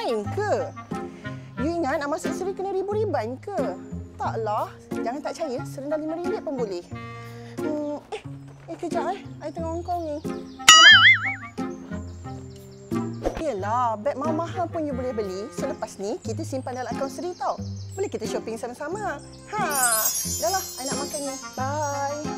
main ke? You ingat nak masuk SERY kena ribu-riban ke? Taklah. Jangan tak percaya, serendah RM5 pun boleh. Kejap I tengah ongkong ni. Yelah, beg mahal pun you boleh beli. So lepas ni, kita simpan dalam akaun SERY tau. Boleh kita shopping sama-sama. Dah lah, I nak makan ni. Bye.